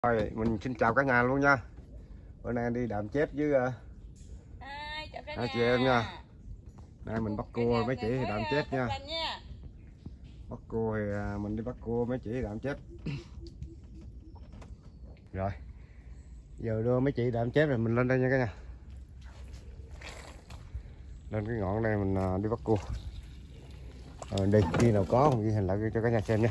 Rồi, mình xin chào cả nhà luôn nha. Bữa nay đi đạm chết với hai chị em nha. Nay mình bắt cua mấy chị thì đạm chết nha. Bắt cua thì mình đi bắt cua mấy chị đạm chết. Rồi, giờ đưa mấy chị đạm chết rồi mình lên đây nha cả nhà. Lên cái ngọn đây mình đi bắt cua. Đi khi nào có mình ghi hình lại cho cả nhà xem nha.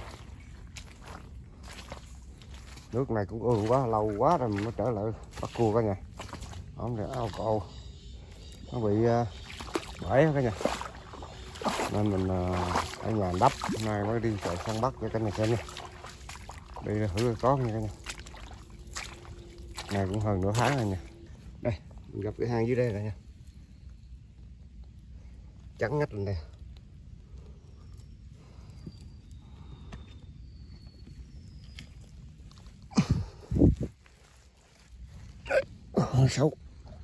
Nước này cũng ương quá, lâu quá rồi mình mới trở lại bắt cua cả nhà. Không thì ao cậu nó bị bể cả nhà, nên mình ở nhà đắp. Hôm nay mới đi chợ săn bắt cho cả nhà xem nha. Đi thử có nha cả nhà. Này cũng hơn nửa tháng rồi nha. Đây mình gặp cái hang dưới đây rồi nha, trắng ngắt lên đây. Xấu.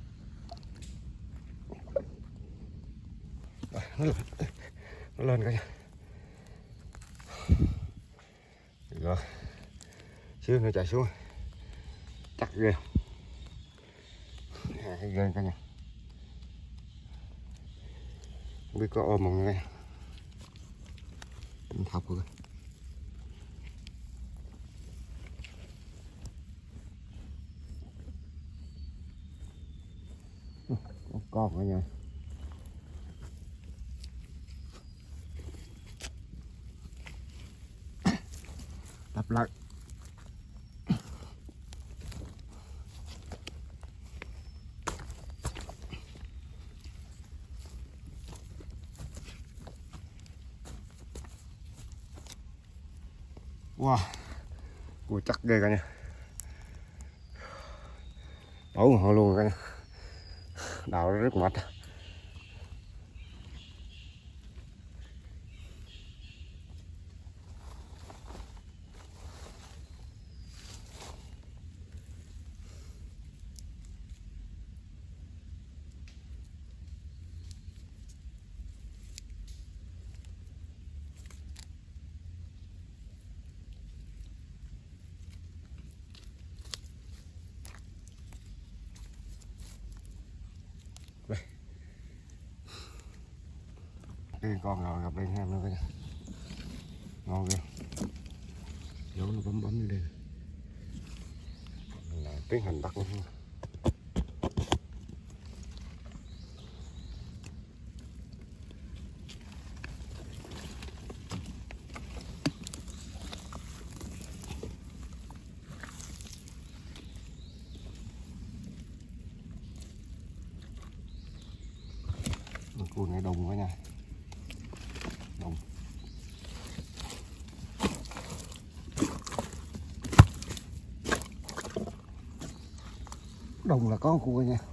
Nó lên cả nhà. Rồi xíu nữa chạy xuống chắc ghê. Ghê cả nhà, không biết có ôm không nghe. Mình thọc rồi. Con cả nhà. Đập lại. Wow, cua chắc ghê cả nhà. Đổ họ luôn cả nhà. Đào rất mệt. Đây. Cái con nào gặp đây ham nữa cả nhà. Ngon ghê. Dấu nó bấm bấm đi. Mình tiến hành bắt luôn. Cua này đùng quá nha. Đùng. Đùng là có cua nha.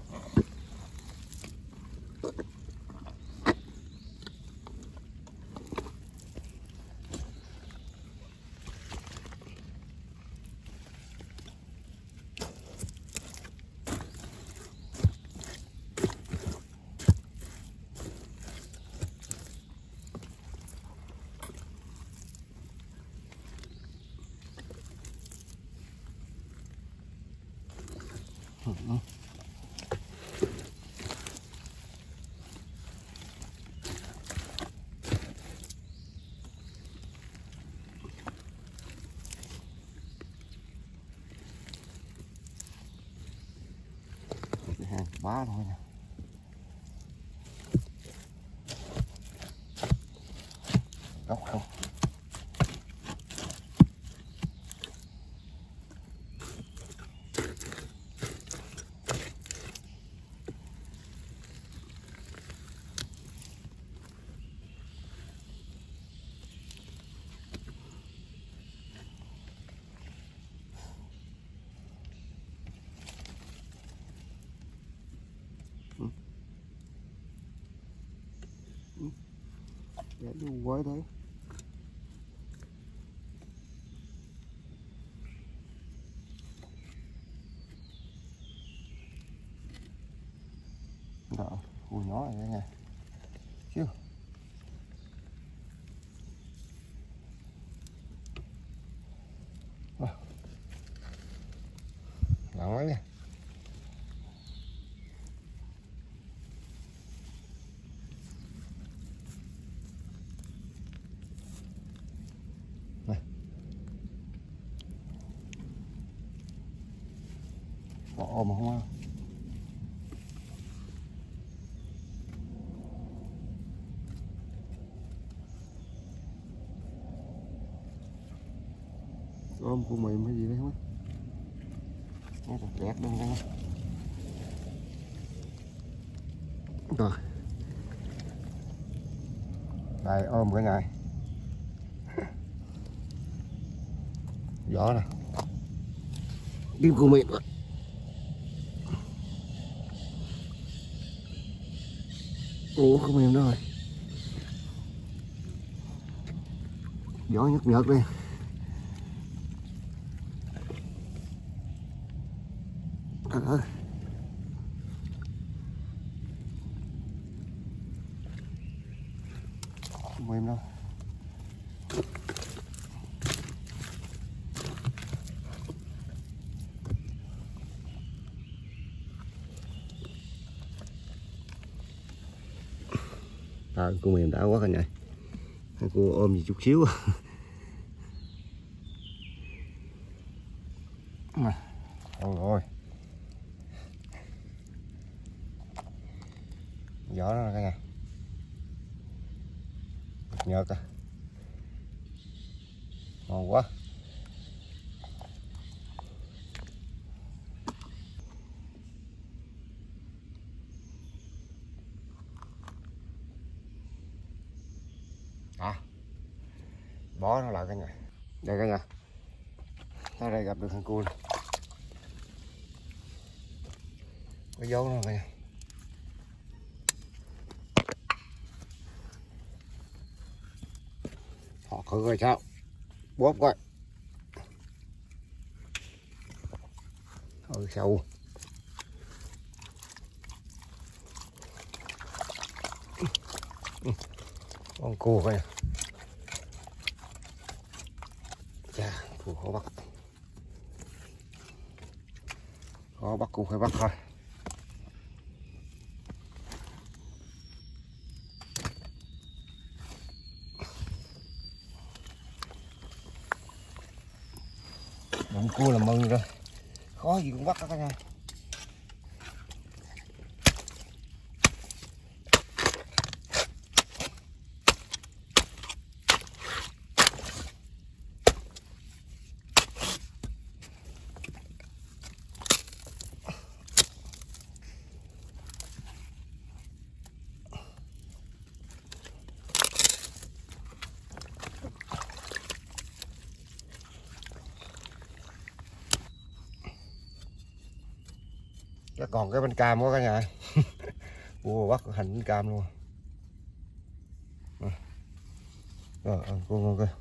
Cái hàng bá thôi nè. Góc không. Để đu quái đấy. Đó, cua nhỏ này nha. Chưa. nặng lắm nha. Này. Bỏ ôm mà không á. Ôm của mềm hay gì đấy không á. Nó còn kẹt luôn nha. Rồi. Đây ôm cái này. Giỏ nè. Điêu của mềm. Ủa con mềm đó rồi. Gió nhức nhợt đi. Trời ơi. Không mềm đâu. Cô mềm đã quá cả nhà. Cô ôm gì chút xíu. Ôi ôi. Gió đó cả nhà. Nhợt à. Ngon quá. À, bó nó lại cả nhà. Đây cả nhà. Tới đây gặp được thằng cua này. Có dấu nó cả nhà. Họ thử coi sao. Bóp coi. Thôi sâu. Con cua coi nè. Chà, cua khó bắt. Khó bắt cua phải bắt thôi. Bụng cua là mừng rồi. Khó gì cũng bắt đó cả nhà. Chắc còn cái bánh cam quá cả nhà. Cua bắt hành bánh cam luôn. Rồi, cua ngon kìa.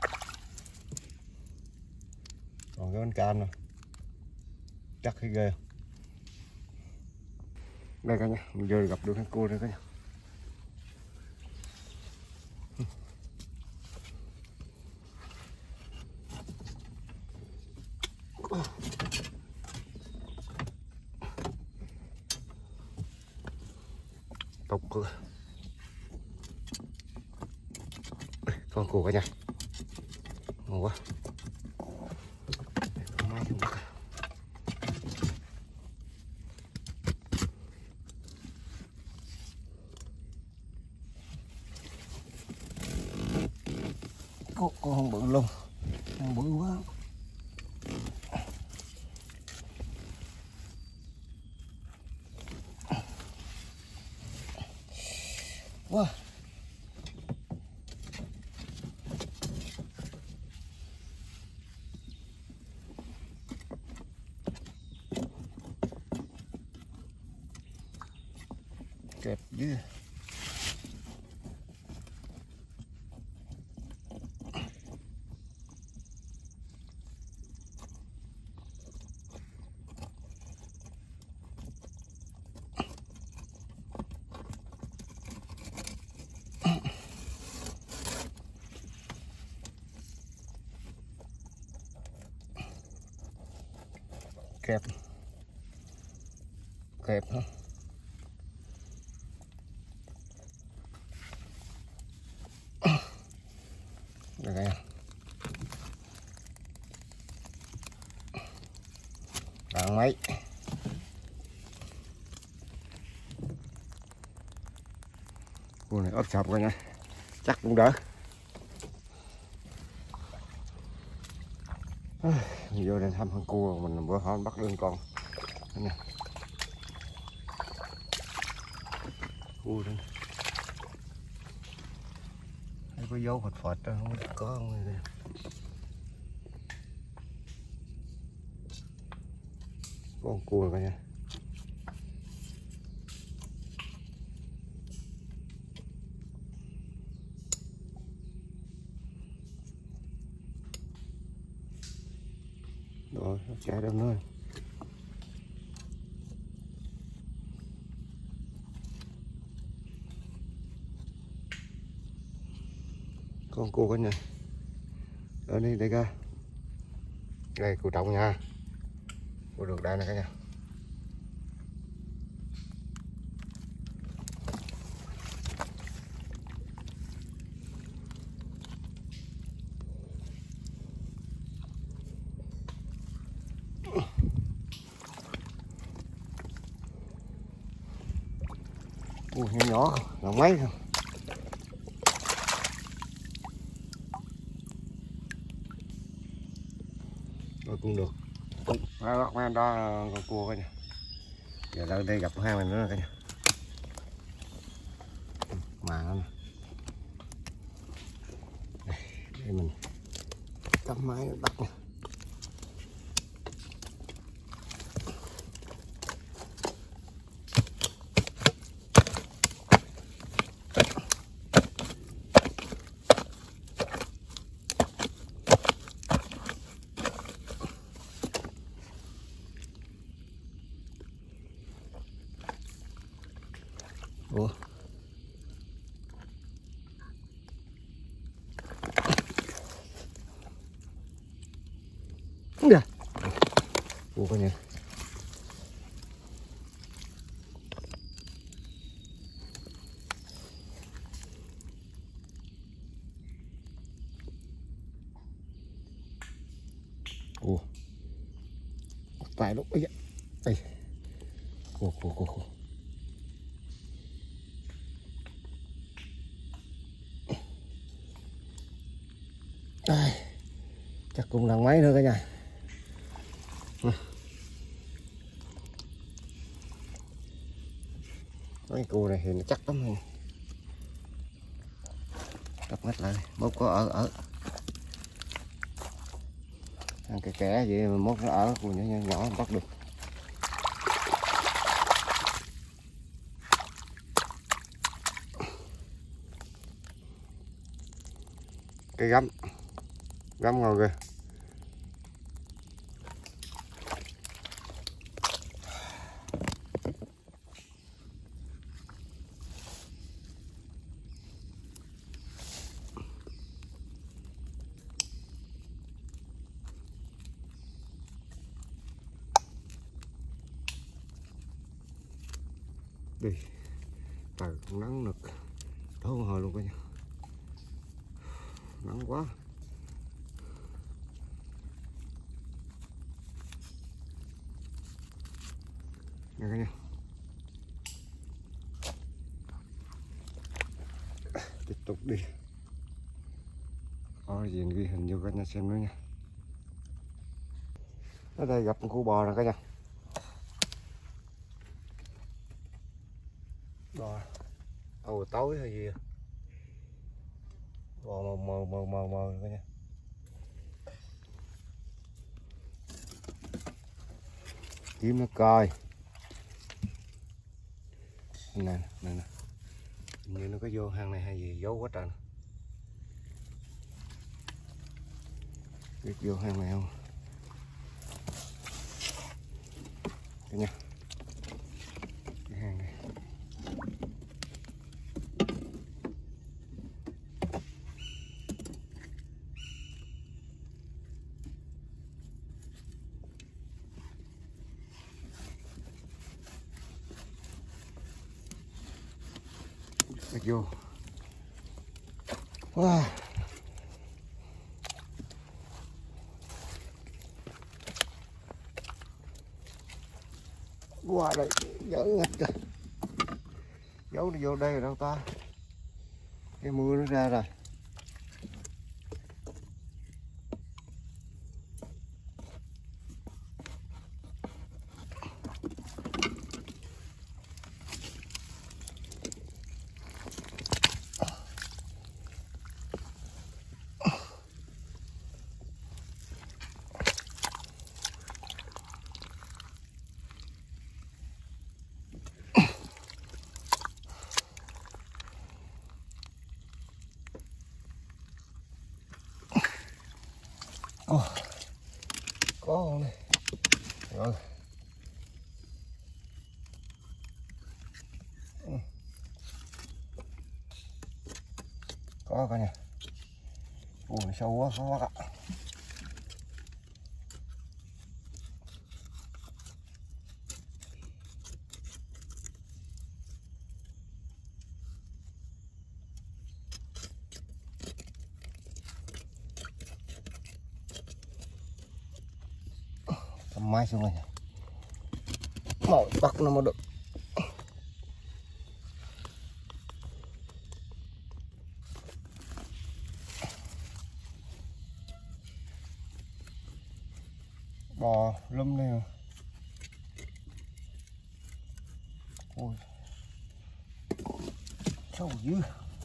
Còn cái bánh cam nè. Chắc thấy ghê. Đây cả nhà, mình vừa gặp được con cua rồi cả nhà. Tục cơ. Con cua cả nhà. Ngon quá. Con không bự luôn. Con bự quá. Wow. Kẹp dữ. Kẹp kẹp hả? Đây đây. Đoạn mấy. Cua này ốp sọp coi nha. Chắc cũng đỡ. Mình vô đây thăm con cua mình bữa hôm bắt lên con. Đây nè. Cua đây. Thấy có dấu phật phật đó, không có không này. Con cua coi nha. Rồi, nó chạy đâu nữa. Con cua coi nha. Ở đây đây ra. Đây cua trọng nha. Cua được đây nè cả nhà. Cua nhỏ nhỏ không, mấy thôi. Rồi cũng được. Đó, bắt đó con cua coi nha. Giờ đây, đây gặp hai mình nữa coi nha. Mà nó nè. Đây mình cắm máy bắt nha. Ủa. Kìa. Ủa coi nha. Ủa. Tại lúc ấy. Đây. Ủa. Đây. Chắc cũng là mấy nữa cả nhà. Cái cua này thì nó chắc lắm rồi. Đập hết lại, mốt có ở. Ăn cái kẻ vậy mà mốt nó ở, cua nhỏ nhỏ bắt được. Cái gắm ngồi kìa. Đi trời cũng nắng nực thấu hồi luôn coi nha, nắng quá. Nè coi nha, tiếp tục đi có gì ghi hình vô cả nhà xem nữa nha. Ở đây gặp con cua bò rồi cả nhà. Bò ồ tối hay gì bò mờ cả nhà. Kiếm nó coi nè như nó có vô hang này hay gì giấu quá trời, biết vô hang này không cả nhà. Cái hang này Được vô. Wow. Qua đây giỡn ngắt rồi. Giấu nó vô đây rồi đâu ta. Cái mưa nó ra rồi. Có không này. Rồi. Có cả nhà. Ui sâu quá, khó quá ạ. Cầm máy xuống này. Mỏi bắt nó mới được. Bò lum đây. Ôi. Sâu dữ.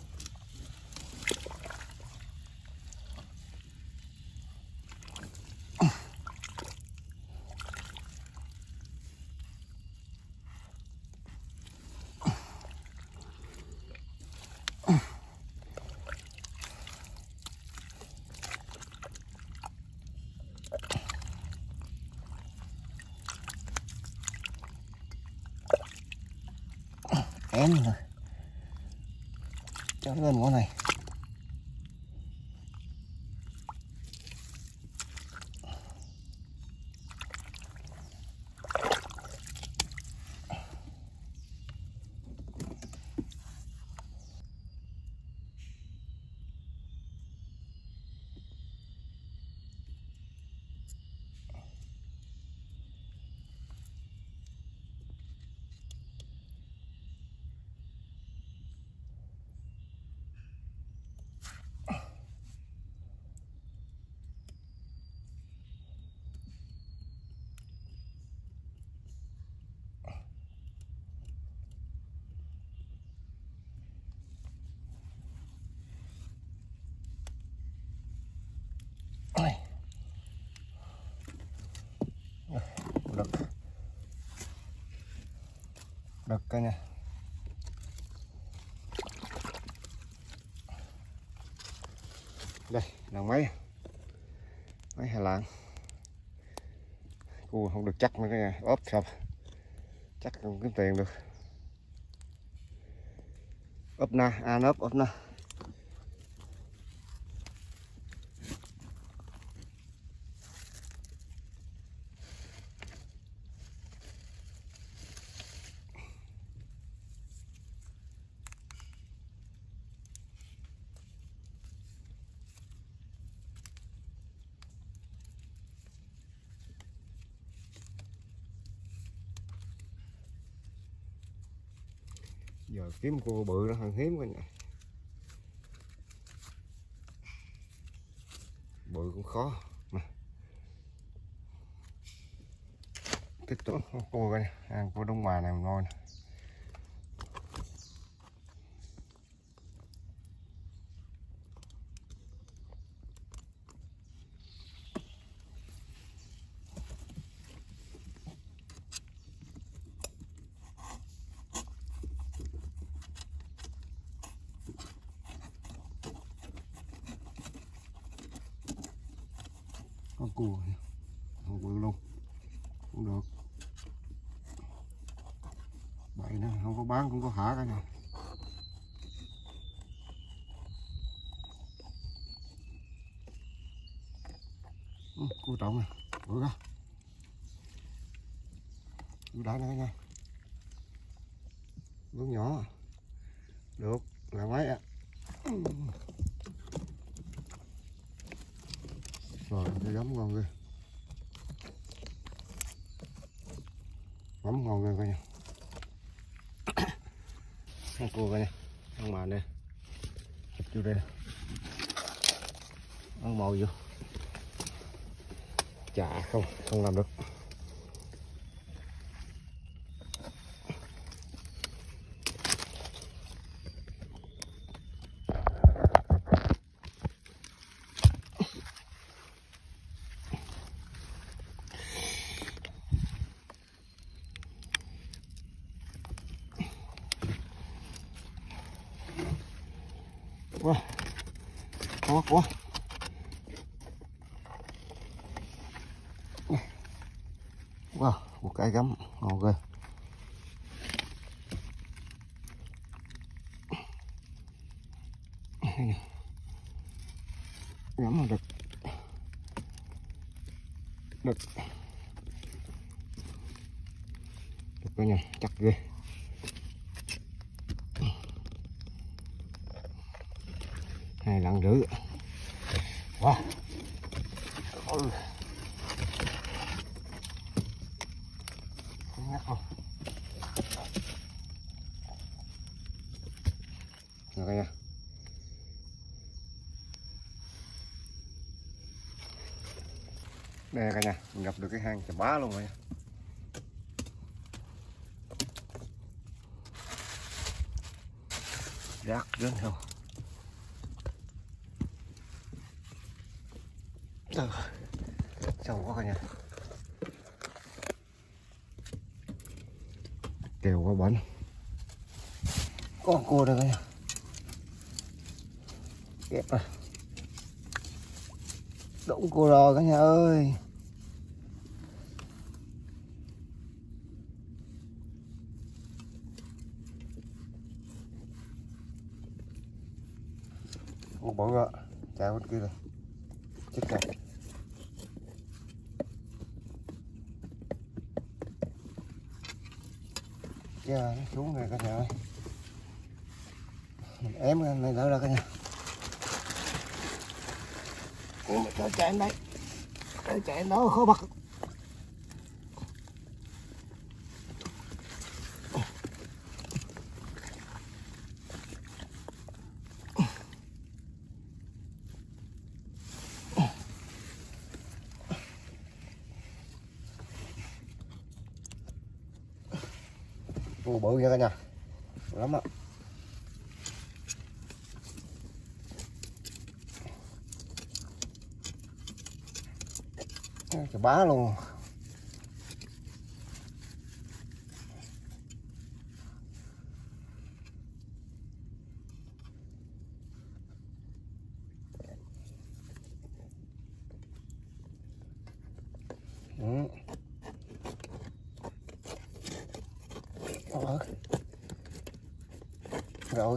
Em rồi. Cho nó lên con này. Được coi nha. Đây là máy Hà Lan. Cua không được chắc nữa cái nha, ốp sập chắc không kiếm tiền được. Ốp na, ốp na. Giờ kiếm cua bự nó hơn hiếm coi nha. Bự cũng khó mà. Tiếp tục cua coi nha, cua Đông Hòa này ngon nè. Con cua không bự luôn cũng được. Vậy nè, không có bán cũng có thả cả nè. Cua trọng nè, bự đó. Cua đã nè nha. Bự nhỏ được. là mấy ạ. Rồi cái gấm ngon ghê, gấm ngon ghê coi nha. Con cua coi nha, con màn đây, vô đây, ăn mồi vô, chả không làm được. Wow, khó quá. Wow, một cái gấm ngon ghê. Gấm là đực, đực coi nha, chắc ghê. Hai lạng rưỡi. Wow. Không ngắt không. Rồi coi nha. Đây cả nhà, mình gặp được cái hang chà bá luôn rồi nha. Rác đến không. Sâu quá cả nhà. Kèo quá bẩn. Con cua đây cả nhà. Kẹp à. Đụng cua rồi cả nhà ơi. Con bự ạ. Chạy bên kia rồi. Chết rồi. Nó xuống này cả nhà ơi. Mình ém cái này đỡ ra cả nhà. Cho chạy đây. Chạy nó khó bắt. Cua bự nha cả nhà, lắm á. Chà bá luôn. Rồi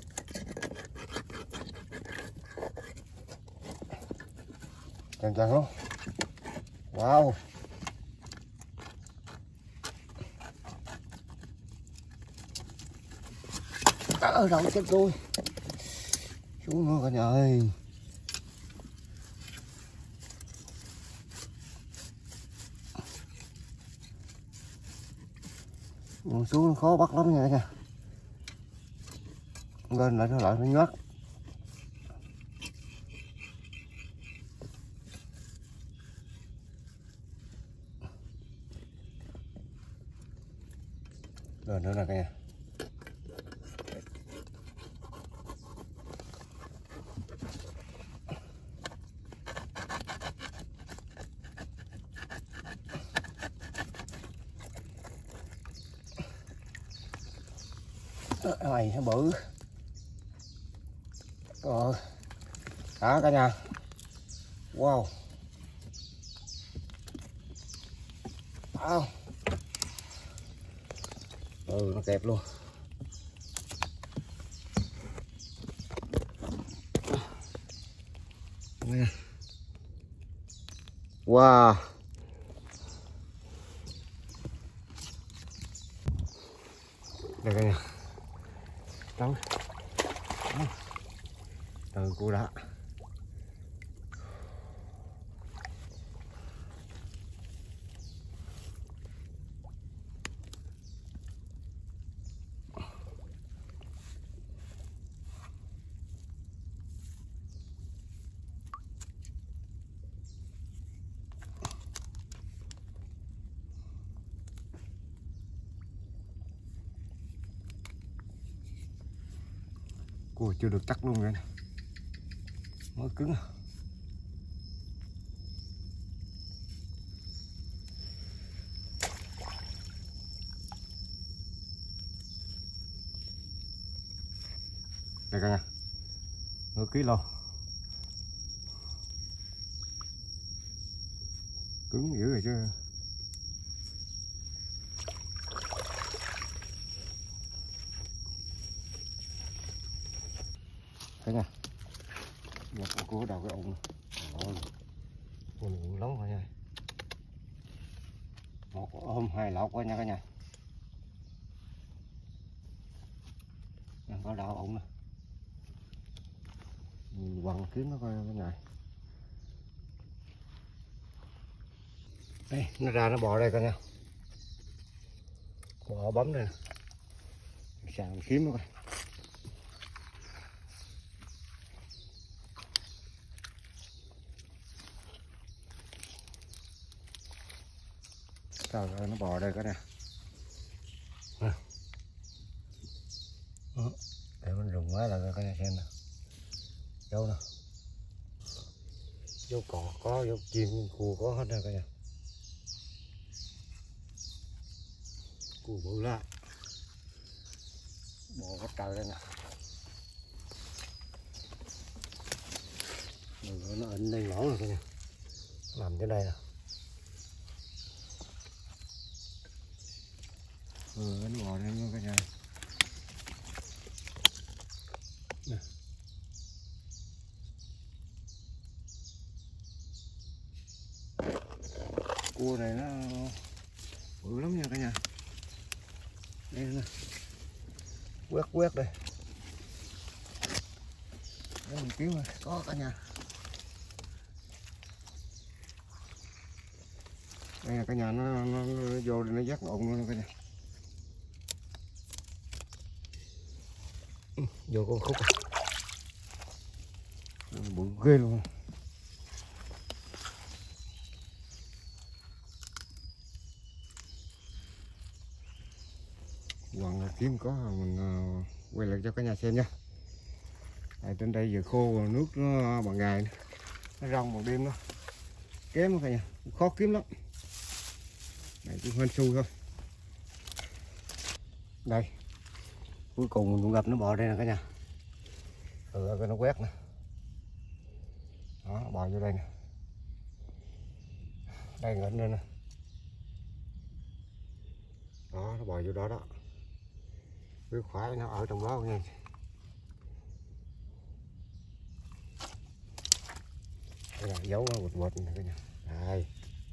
chàng chàng luôn. Wow. Rồi chết tôi. Xuống nữa cả nhà ơi. Xuống khó bắt lắm nha cả nhà. Lên lại nó nhát. Rồi nữa là cả nhà. Này nó bự. Rồi. Đó cả nhà. Wow. Wow. Nó kẹp luôn. Wow. Đây cả nhà. Đâu. Cua đã. Cua chưa được cắt luôn rồi nè, mới cứng. Đây cả nhà, nửa ký, cứng dữ rồi chứ. Thấy nha, một con cua đầu cái ụng, cua này lắm cả nhà. Một ôm 2 lọt quá nha cả nhà. Có đầu ụng nè, nhìn quăng kiếm nó coi cái này. Đây, nó ra nó bò đây coi nha, bò bấm đây, sàn kiếm nó coi. Trời ơi, nó bò đây coi nè. Để mình rùng quá là coi nha, xem nè, dấu nè, dấu cò có, dấu chim cua có hết rồi coi nha. Cua bự la, bò hết trời đây nè. Rồi nó ịnh đây ngõ rồi coi nha, nằm trên đây nè. Nó bò đây luôn coi nha. Nè. Cua này nó bự lắm nha cả nhà. Đây nè, quét đây. Để mình kiếm rồi, có cả nhà. Đây là cả nhà, nó vô đây nó dắt lộn luôn cả nhà. Vô con khúc bự ghê luôn. Quăng là kiếm có mình quay lại cho cả nhà xem nha. Trên đây giờ khô nước nó bằng ngày, nó rong bằng đêm, nó kém cả nhà, khó kiếm lắm. Này cũng hên xui thôi. Đây, cuối cùng mình cũng gặp nó bò đây nè cả nhà. Cái nó quét nè, đó, bò vô đây nè, đây ngẩn lên nè, đó, nó bò vô đó đó, cứ khoái nó ở trong đó nha. Đây là dấu nó quệt nè cả nhà. Đây,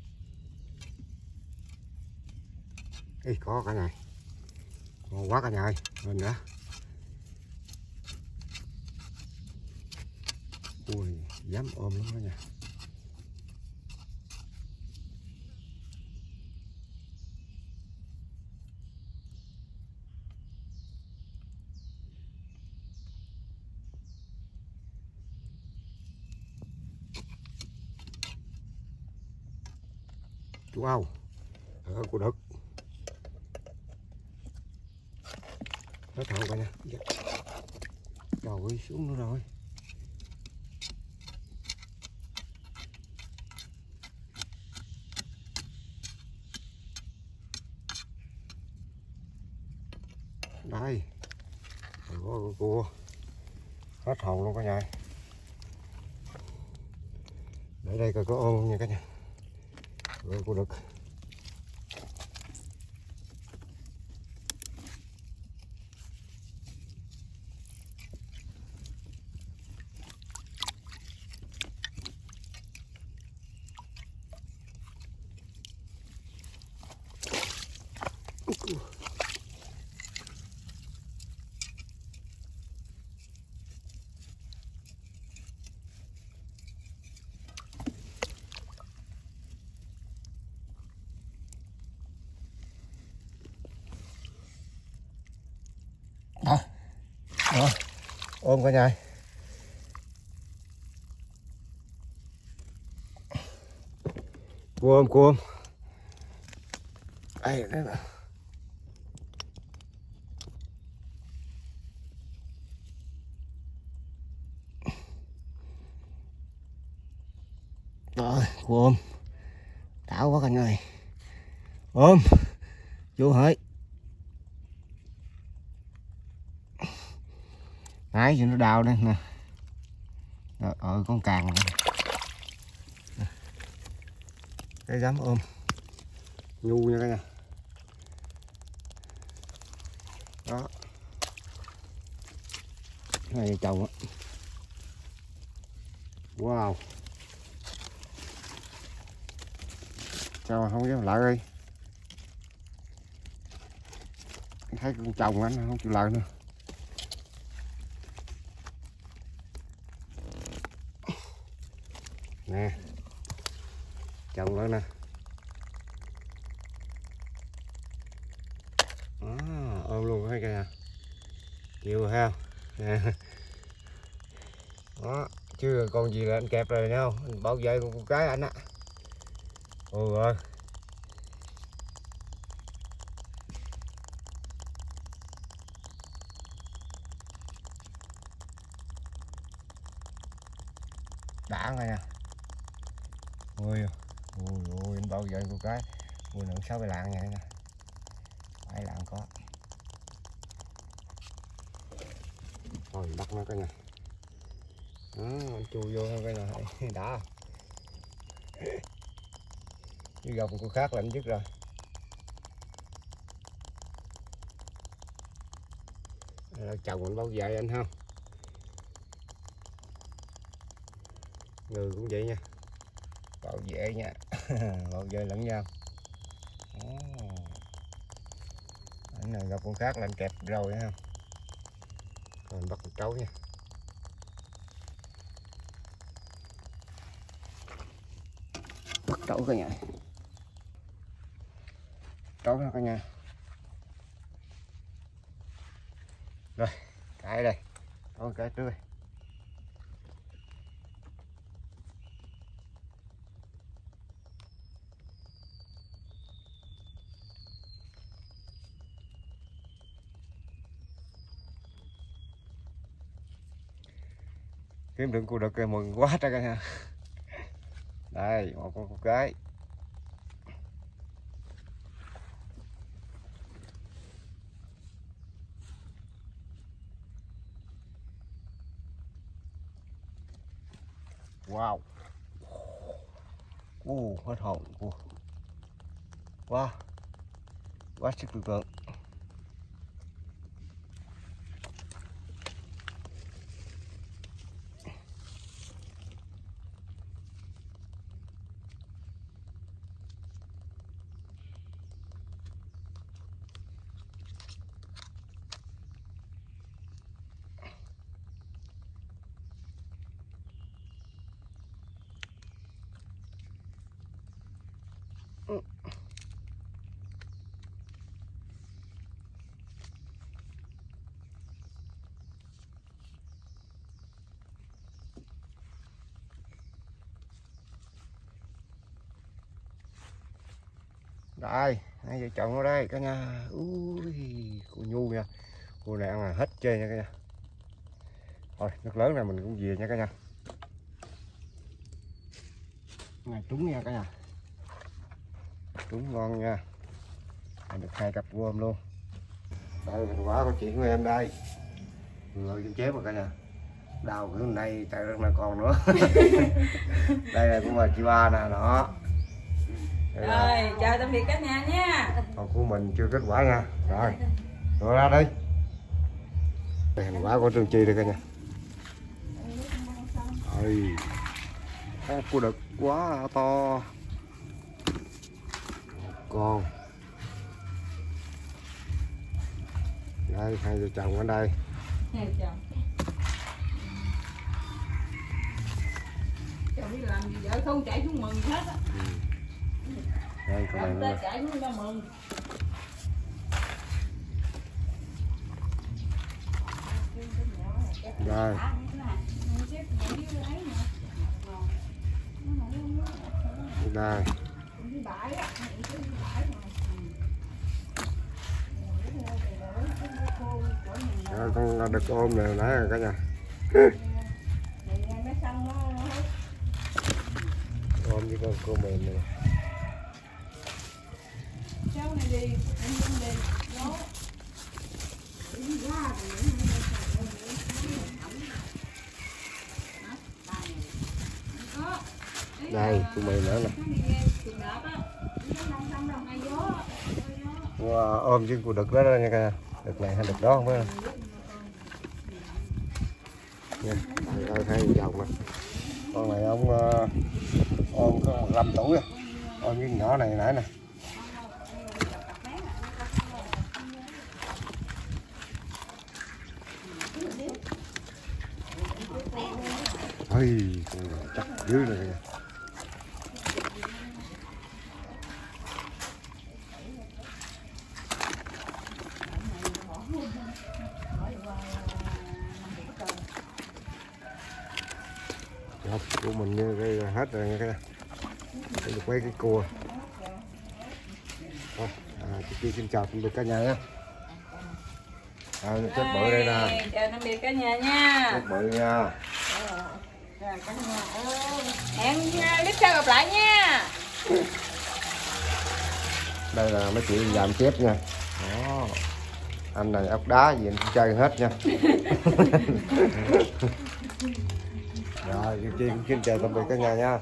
ý có cả nhà, ngon quá cả nhà ơi, lên nữa. Ui, dám ôm lắm đó nha. Wow, của đất. Nó thẳng cả nha. Trời ơi, xuống nữa rồi. Đây, có cua hết hồn luôn cả nhà. Để đây coi có ôm nha cả nhà. Rồi cua đực. Đó, ôm cả nhà. Cua ôm. Đây, đây nè. Rồi, cua ôm. Đảo quá cả nhà ơi. Ôm. Vô hỡi. Nãy giờ nó đào đây nè. Rồi, con càng này. Cái dám ôm. Nhu nha cả nhà. Đó. Này chồng á. Wow. Sao mà không dám lại đi. Thấy con chồng anh không chịu lại nữa. Nè. Chồng nữa nè. Ôm luôn thấy kìa. Chịu ha. Nè. Đó, chưa còn gì là anh kẹp rồi nha, anh bảo vệ con cái anh á. Ôi ơi. Đã rồi nha. Ôi ôi anh bảo vệ con cái. Ui nặng 6 lạng nha. 7 lạng có. Rồi bắt nó cái này. Đó, anh chui vô cái này đã. Chứ gặp con khác là anh dứt rồi. Chồng anh bảo vệ anh không? Người cũng vậy nha. Bảo vệ nha. Bảo vệ lẫn nhau. Anh này gặp con khác là anh kẹp rồi ha. Rồi bắt con trấu nha. Bắt trấu cả nhà. Trấu nha cả nhà. Rồi, cái đây. Có cái trước đây. Kiếm được cua đực kìa, mừng quá trời cả nhà. Đây, một con cái. Wow. Hết hồn. Wow. Quá sức tưởng tượng. Đây, hai vợ chồng ở đây cả nhà. Ui, cô nhu nha. Cô này ăn là hết chơi nha cả nhà. Thôi, nước lớn này mình cũng về nha cả nhà. Này trúng nha cả nhà. Trúng ngon nha. Được 2 cặp gom luôn. Đây thành quả của chuyện của em đây. Người trên chép rồi cả nhà. Đào cái này tại rất là còn nữa. Đây là của bà chị ba nè, đó. Rồi, chào tạm biệt cả nhà nha. Còn của mình chưa kết quả nha. Rồi ra đi. Đây thành quả của Trương Chi đây cả nhà. Rồi. Cua đực quá to. Con. Đây hai vợ chồng ở đây. Chồng đi làm gì vợ không chạy xuống mừng hết á. Đây con này nữa. Chạy xuống ra mừng. Rồi. Đây. Rồi, con đực ôm này nãy rồi cả nhà. Ôm với con cô mềm này. Đây, cô mềm nữa nè. Wow, ôm với cô đực đó nha cả nhà. Đực này hay đực đó không phải không? Nha, đây thấy vòng nè. Con này ông ôm có 15 tuổi rồi. Ôm với nhỏ này nãy nè. Ôi, con này chắc dữ rồi kìa. Hộp của mình như cái hết rồi nha các bạn. Được mấy cái cua. Thôi, chị Chi xin chào tạm biệt cả nhà nha. Chết bự đây nè. Chào tạm biệt cả nhà nha. Chết bự nha. Hẹn clip sau gặp lại nha. Đây là mấy chị làm chép nha. Đó. Anh này ốc đá gì anh cũng chơi hết nha. Rồi, chị Chi cũng xin chào tạm biệt cả nhà nha.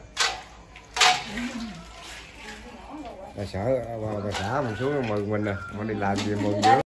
Bà xã mình xuống mừng mình nè, mình đi làm gì mừng dữ.